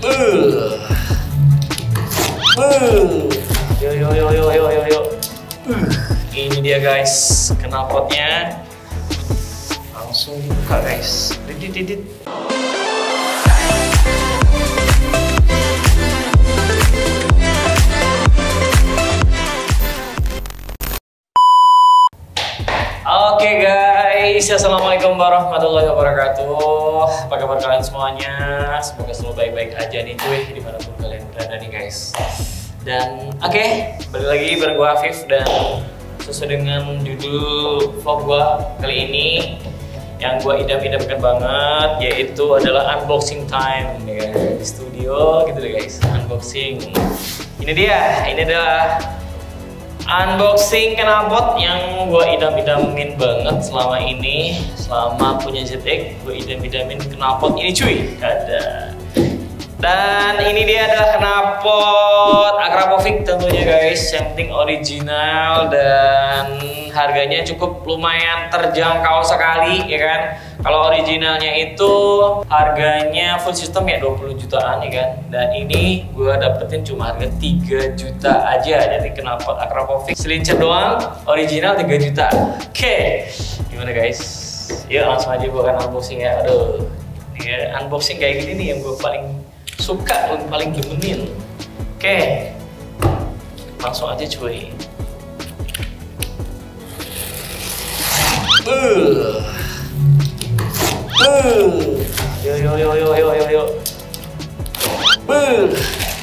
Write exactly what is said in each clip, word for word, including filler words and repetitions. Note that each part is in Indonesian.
Uh. Uh. Yo yo yo yo yo yo yo. Uh. Ini dia guys, knalpotnya. Langsung dibuka guys. Didit didit. Oke guys, assalamualaikum warahmatullahi wabarakatuh. Apa kabar kalian semuanya? Semoga selalu baik-baik aja nih cuy, dimanapun kalian berada nih guys. Dan oke, okay, balik lagi bareng gue Afif. Dan sesuai dengan judul vlog gue kali ini, yang gue idam-idamkan banget, yaitu adalah unboxing time ya, di studio gitu deh guys. Unboxing. Ini dia, ini adalah unboxing knalpot yang gue idam-idamin banget selama ini. Selama punya Z X, gue idam-idamin knalpot ini cuy. Ada. Dan ini dia adalah knalpot Akrapovic tentunya guys. Yang penting original dan harganya cukup lumayan terjangkau sekali ya kan. Kalau originalnya itu harganya full system ya dua puluh jutaan ya kan. Dan ini gue dapetin cuma harga tiga juta aja. Jadi knalpot Akrapovic silinder doang, original tiga juta. Oke, okay. Gimana guys? Yuk langsung aja gue akan unboxing ya. Aduh, ya, unboxing kayak gini nih yang gue paling suka, paling demenin. Oke, okay. Langsung aja cuy. Uh. Uh. Yo yo yo yo yo yo yo. Uh.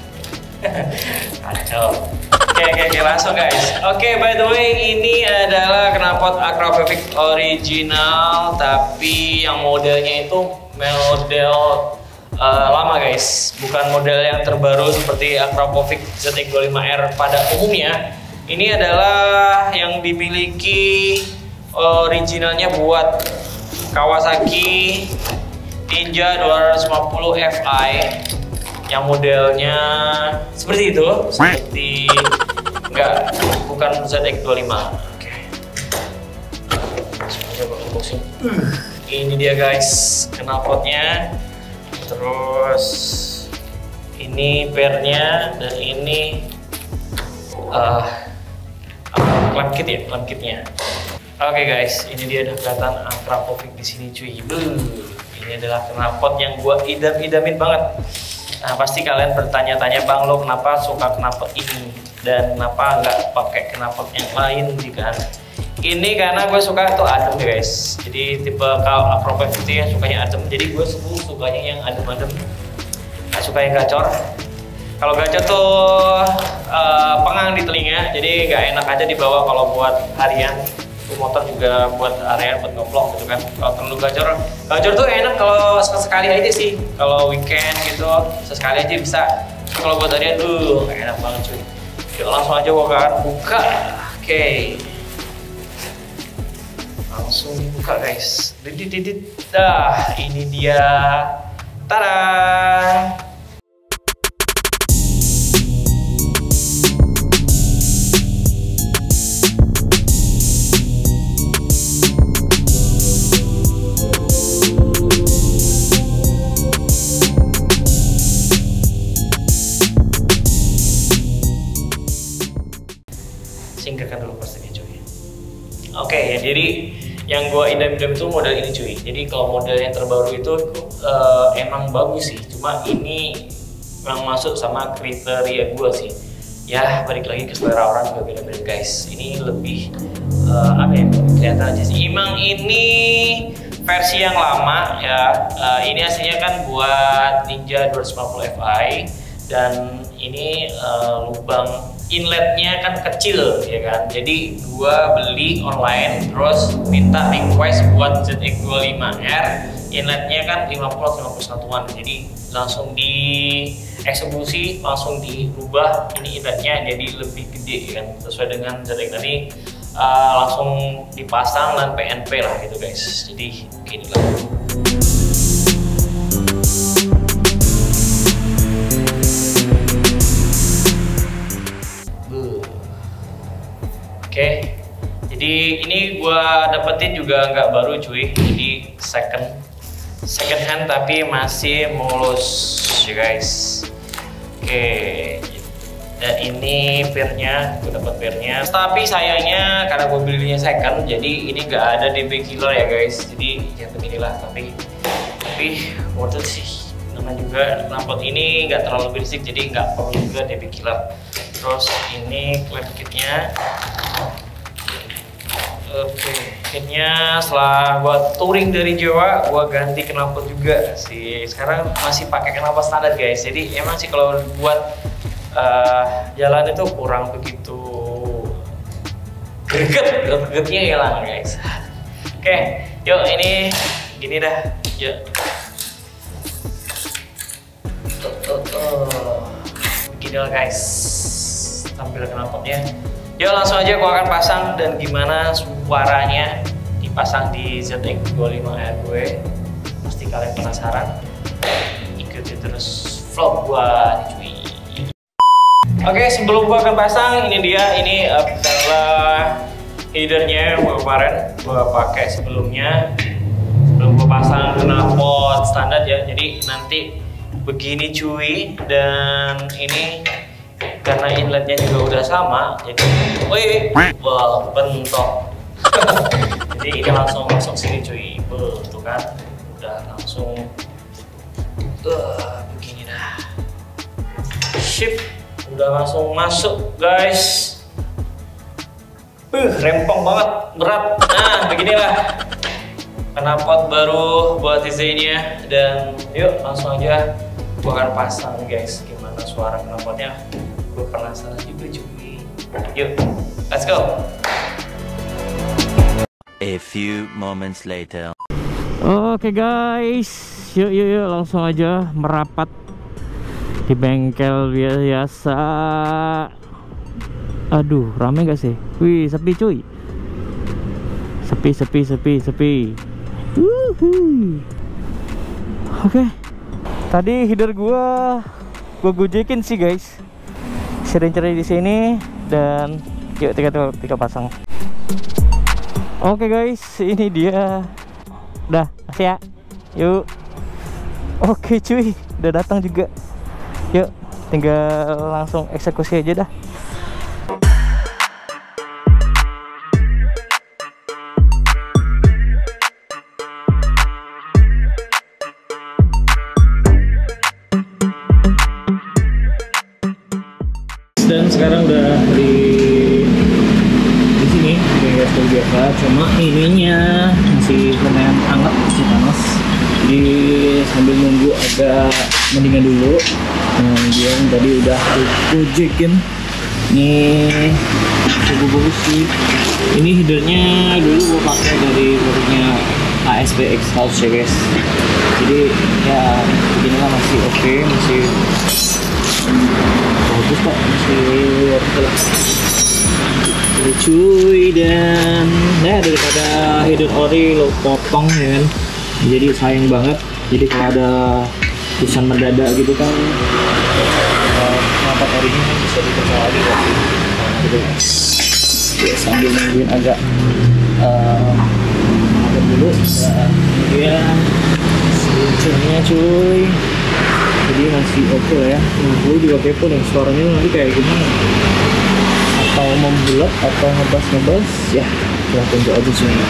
Kacau. Oke oke oke langsung guys. Oke okay, by the way ini adalah knalpot Akrapovic original, tapi yang modelnya itu model uh, lama guys, bukan model yang terbaru seperti Akrapovic Z X dua puluh lima R pada umumnya. Ini adalah yang dimiliki originalnya buat Kawasaki Ninja dua ratus lima puluh F I yang modelnya seperti itu, seperti enggak, bukan Z X dua puluh lima. Oke, langsung aja gue unboxing. Uh, ini dia guys knalpotnya. Terus ini pernya dan ini uh, clamp kit ya, clamp kitnya. Oke okay guys, ini dia udah kelihatan Akrapovic di sini cuy. Uh, ini adalah knalpot yang gua idam-idamin banget. Nah pasti kalian bertanya-tanya, bang lo kenapa suka knalpot ini dan kenapa nggak pakai knalpot yang lain juga? Ini karena gue suka tuh adem guys. Jadi tipe kalau Akrapovic itu yang sukanya adem. Jadi gue suka sukanya yang adem-adem. Gak suka yang gacor. Kalau gacor tuh uh, pengang di telinga. Jadi gak enak aja dibawa kalau buat harian. Motor juga buat area buat ngeblok gitu kan. Kalau terlalu gacor, gacor tuh enak kalau sekali aja sih. Kalau weekend gitu sesekali aja bisa. Kalau buat harian tuh gak enak banget cuy. Yuk langsung aja gue akan buka. Oke. Okay. Langsung dibuka guys. Didit didit. Dah, ini dia. Tada. Singkirkan dulu pastinya cuy. Oke okay, ya, jadi yang gue idam-idam itu model ini cuy. Jadi kalau model yang terbaru itu uh, emang bagus sih. Cuma ini memang masuk sama kriteria gue sih. Ya balik lagi ke selera orang juga beda-beda guys. Ini lebih uh, apa ya, kelihatan aja sih. Emang ini versi yang lama ya. Uh, ini aslinya kan buat Ninja dua ratus lima puluh F I. Dan ini uh, lubang inletnya kan kecil ya kan, jadi gua beli online terus minta request buat Z X dua puluh lima R, inletnya kan lima puluh lima puluh satuan, jadi langsung di eksekusi, langsung dirubah ini inletnya jadi lebih gede kan, sesuai dengan Z X tadi. Uh, langsung dipasang dan P N P lah gitu guys, jadi beginilah. Oke, okay. Jadi ini gua dapetin juga nggak baru cuy, jadi second second hand tapi masih mulus ya guys. Oke, dan ini pirnya, gue dapat pirnya. Tapi sayangnya karena gue belinya second, jadi ini nggak ada D B killer ya guys. Jadi ya beginilah, tapi tapi worth it sih. Namanya juga knalpot ini nggak terlalu berisik, jadi nggak perlu juga D B killer. Terus ini klep kitnya. Oke, kitnya setelah gua touring dari Jawa, gua ganti knalpot juga sih. Sekarang masih pakai knalpot standar guys. Jadi emang sih kalau buat uh, jalan itu kurang begitu greget, gregetnya hilang guys. Oke, yuk ini gini dah, yuk. Tuh, tuh, tuh. Begini lah guys, tampil knalpotnya. Yuk langsung aja gua akan pasang dan gimana suaranya dipasang di Z X dua puluh lima R gue. Pasti kalian penasaran. Ikuti terus vlog gua cuy. Oke, sebelum gua akan pasang, ini dia, ini adalah headernya yang gua kemarin gua pakai sebelumnya. Sebelum gua pasang knalpot standar ya. Jadi nanti begini cuy, dan ini karena inletnya juga udah sama, jadi wih, wah bentok. Jadi ini langsung masuk sini cuy, betul kan? Udah langsung, uh, begini dah. Ship, udah langsung masuk guys. Uh, rempong banget, berat. Nah, beginilah knalpot baru buat desainnya, dan yuk langsung aja gua akan pasang guys. Gimana suara knalpotnya? Gue penasaran juga cuy. Yuk, let's go. A few moments later. Oke guys, yuk yuk yuk langsung aja merapat di bengkel biasa. Aduh, rame gak sih? Wih, sepi cuy. Sepi sepi sepi sepi. Wuhu. Oke. Tadi header gua gua gojekin sih guys. Sering-sering di sini, dan yuk tiga tiga pasang. Oke guys, ini dia. Udah, kasih ya. Yuk. Oke cuy, udah datang juga. Yuk, tinggal langsung eksekusi aja dah. Dan sekarang udah di di sini di resto biasa, cuma ininya masih lumayan hangat, masih panas. Jadi sambil nunggu agak mendingan dulu. Nah, dia tadi udah gojekin. Nih cukup bagus sih. Ini headernya dulu gua pakai dari produknya A S B X House ya guys. Jadi ya beginilah, masih oke, okay, masih bagus kok, masih cuy. Dan ya daripada header ori lo potong ya kan, jadi sayang banget. Jadi kalau ada tulisan mendadak gitu kan, knalpot orinya kan bisa dipercaya lagi kok. Nah, gitu ya, sambil nungguin agak uh, agak dulu ya, kemudian lucunya cuy. Jadi masih oke okay lah ya. Nah, gue juga kepo nih suaranya nanti kayak gimana, atau membulat atau ngebas-ngebas ya, kita tunggu aja semuanya.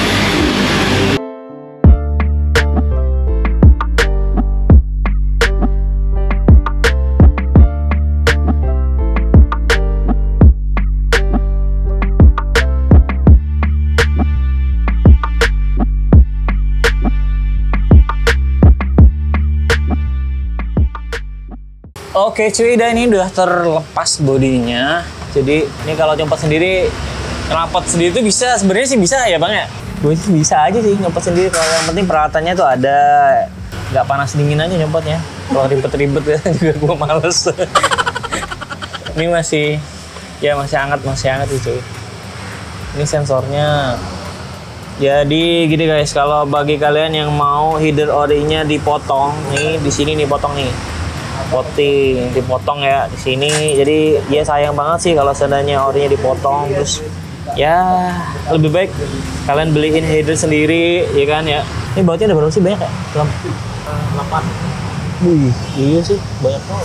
Oke cuy, dan ini udah terlepas bodinya. Jadi ini kalau nyopot sendiri, knalpot sendiri tuh bisa, sebenarnya sih bisa ya bang ya. Gue sih bisa aja sih nyopot sendiri, kalau yang penting peralatannya tuh ada, nggak panas dingin aja nyopotnya. Kalau ribet-ribet ya juga gue males. Ini masih, ya masih hangat, masih hangat sih cuy. Ini sensornya. Jadi gini guys, kalau bagi kalian yang mau header orinya dipotong, nih di sini nih potong nih. Potting dipotong ya di sini. Jadi dia sayang banget sih kalau seandainya orinya dipotong. Terus ya lebih baik kalian beliin header sendiri ya kan ya. Ini bautnya ada berapa sih, banyak ya? delapan. Wih, iya sih, banyak banget.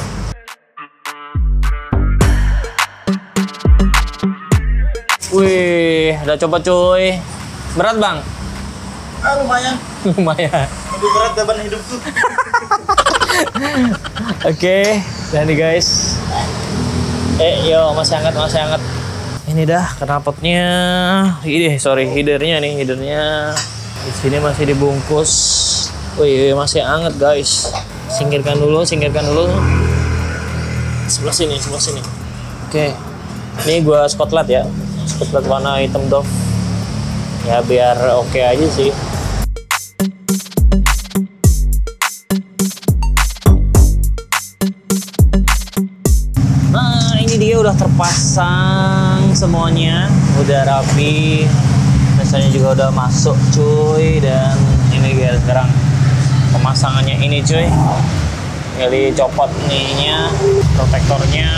Wih, udah coba cuy. Berat bang? Ah, lumayan. Lumayan. Lebih berat beban hidupku. Oke, dan nih guys. Eh, yo masih hangat, masih hangat. Ini dah knalpotnya. Ini sorry, headernya nih, headernya. Di sini masih dibungkus. Wih, masih hangat guys. Singkirkan dulu, singkirkan dulu. Sebelah sini, sebelah sini. Oke. Ini gua Scotland ya. Scotland warna hitam doff. Ya biar oke aja sih. Nah, ini dia udah terpasang semuanya, udah rapi. Biasanya juga udah masuk cuy, dan ini dia sekarang pemasangannya ini cuy. Tinggal copot ininya, protektornya.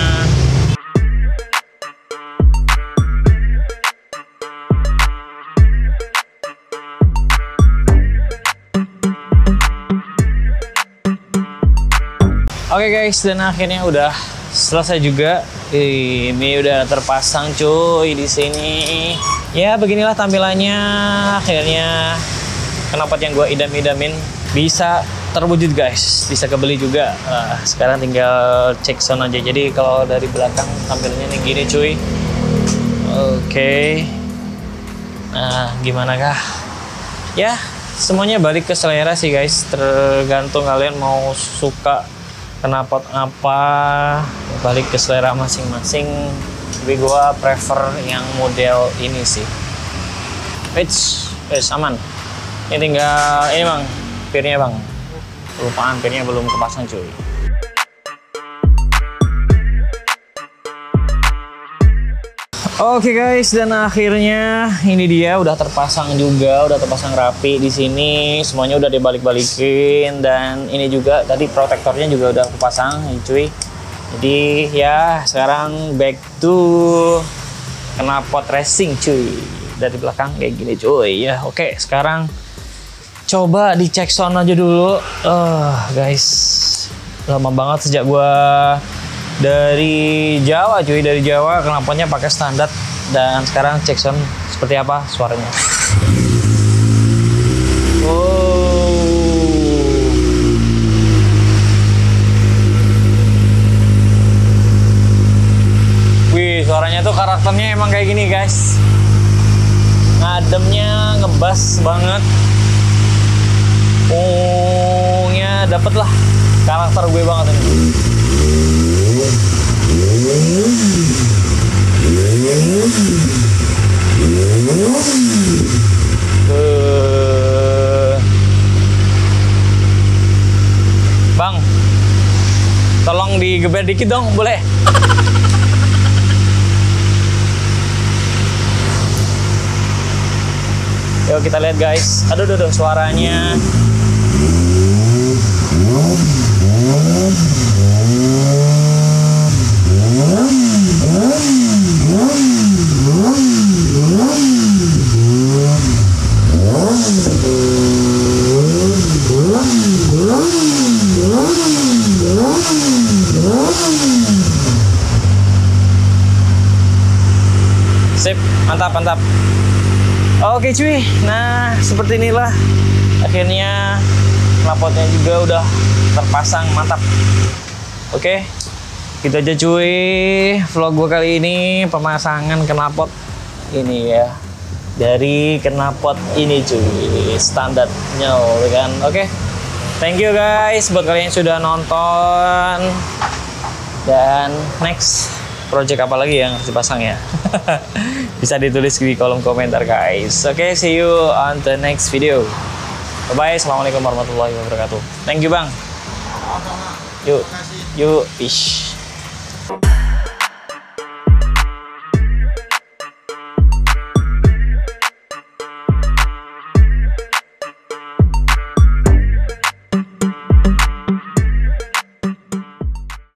Oke okay guys, dan akhirnya udah selesai juga. Ini udah terpasang cuy di sini. Ya beginilah tampilannya. Akhirnya knalpot yang gue idam-idamin bisa terwujud guys, bisa kebeli juga. Nah, sekarang tinggal cek sound aja. Jadi kalau dari belakang tampilannya nih gini cuy. Oke. Okay. Nah, gimana kah? Ya semuanya balik ke selera sih guys. Tergantung kalian mau suka knalpot apa, balik ke selera masing-masing. Tapi gue prefer yang model ini sih. Eits, wes aman. Ini tinggal ini bang, pirnya bang. Kelupaan pirnya belum kepasang cuy. Oke okay guys, dan akhirnya ini dia udah terpasang juga, udah terpasang rapi di sini. Semuanya udah dibalik-balikin, dan ini juga tadi protektornya juga udah kepasang, cuy. Jadi ya sekarang back to knalpot racing cuy. Dari belakang kayak gini cuy ya. Oke, sekarang coba dicek sound aja dulu. Uh, guys, lama banget sejak gua dari Jawa cuy, dari Jawa knalpotnya pakai standar, dan sekarang cek sound seperti apa suaranya. Oh. Wih, suaranya tuh karakternya emang kayak gini guys. Ngademnya ngebas banget. Oh, nya dapet lah karakter gue banget ini. Uh, Bang, tolong digeber dikit dong, boleh? Yuk kita lihat guys. Aduh, aduh, aduh suaranya. Sip, mantap, mantap. Oke cuy, nah seperti inilah akhirnya knalpotnya juga udah terpasang, mantap. Oke, gitu aja cuy vlog gue kali ini, pemasangan knalpot ini ya, dari knalpot ini cuy, standarnya kan. Oke, thank you guys buat kalian yang sudah nonton, dan next project apa lagi yang harus dipasang ya. Bisa ditulis di kolom komentar guys. Oke, okay, see you on the next video. Bye bye. Assalamualaikum warahmatullahi wabarakatuh. Thank you bang. Yuk, yuk, fish.